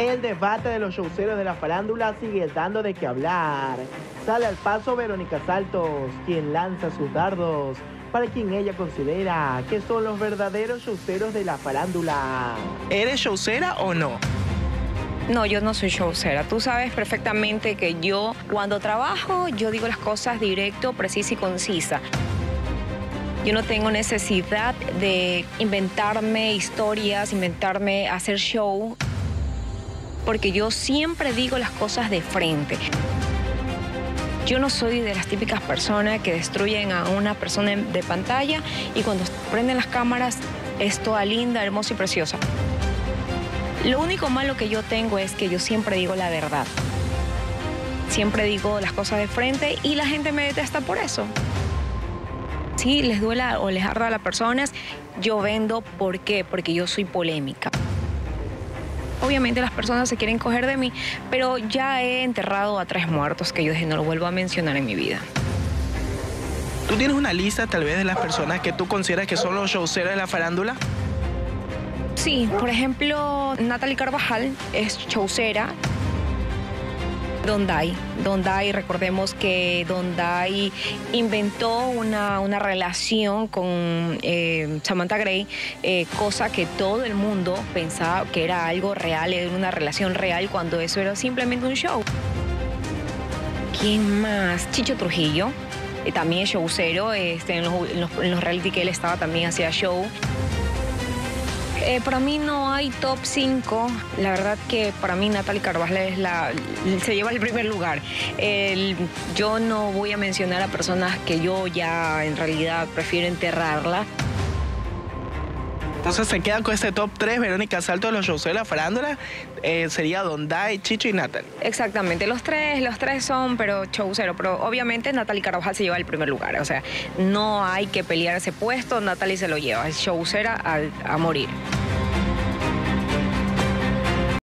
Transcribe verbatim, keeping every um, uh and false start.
El debate de los showceros de la farándula sigue dando de qué hablar. Sale al paso Verónica Saltos, quien lanza sus dardos para quien ella considera que son los verdaderos showceros de la farándula. ¿Eres showcera o no? No, yo no soy showcera. Tú sabes perfectamente que yo, cuando trabajo, yo digo las cosas directo, precisa y concisa. Yo no tengo necesidad de inventarme historias, inventarme hacer show, porque yo siempre digo las cosas de frente. Yo no soy de las típicas personas que destruyen a una persona de pantalla y cuando prenden las cámaras es toda linda, hermosa y preciosa. Lo único malo que yo tengo es que yo siempre digo la verdad. Siempre digo las cosas de frente y la gente me detesta por eso. Si les duela o les arda a las personas, yo vendo. ¿Por qué? Porque yo soy polémica. Obviamente las personas se quieren coger de mí, pero ya he enterrado a tres muertos que yo dije no lo vuelvo a mencionar en mi vida. ¿Tú tienes una lista tal vez de las personas que tú consideras que son los showceros de la farándula? Sí, por ejemplo, Natalie Carvajal es showcera. Donday, Donday, recordemos que Donday inventó una, una relación con eh, Samantha Gray, eh, cosa que todo el mundo pensaba que era algo real, era una relación real, cuando eso era simplemente un show. ¿Quién más? Chicho Trujillo, eh, también es showcero, este, en, los, en, los, en los reality que él estaba también hacía show. Eh, para mí no hay top cinco. La verdad que para mí Natalie Carvajal es la, se lleva el primer lugar. El, yo no voy a mencionar a personas que yo ya en realidad prefiero enterrarla. Entonces se queda con este top tres, Verónica Saltos de los showceros de la farándula, eh, sería Donday, Chicho y Natalie. Exactamente, los tres, los tres son pero showceros, pero obviamente Natalie Carvajal se lleva el primer lugar, o sea, no hay que pelear ese puesto, Natalie se lo lleva, es showcera a, a morir.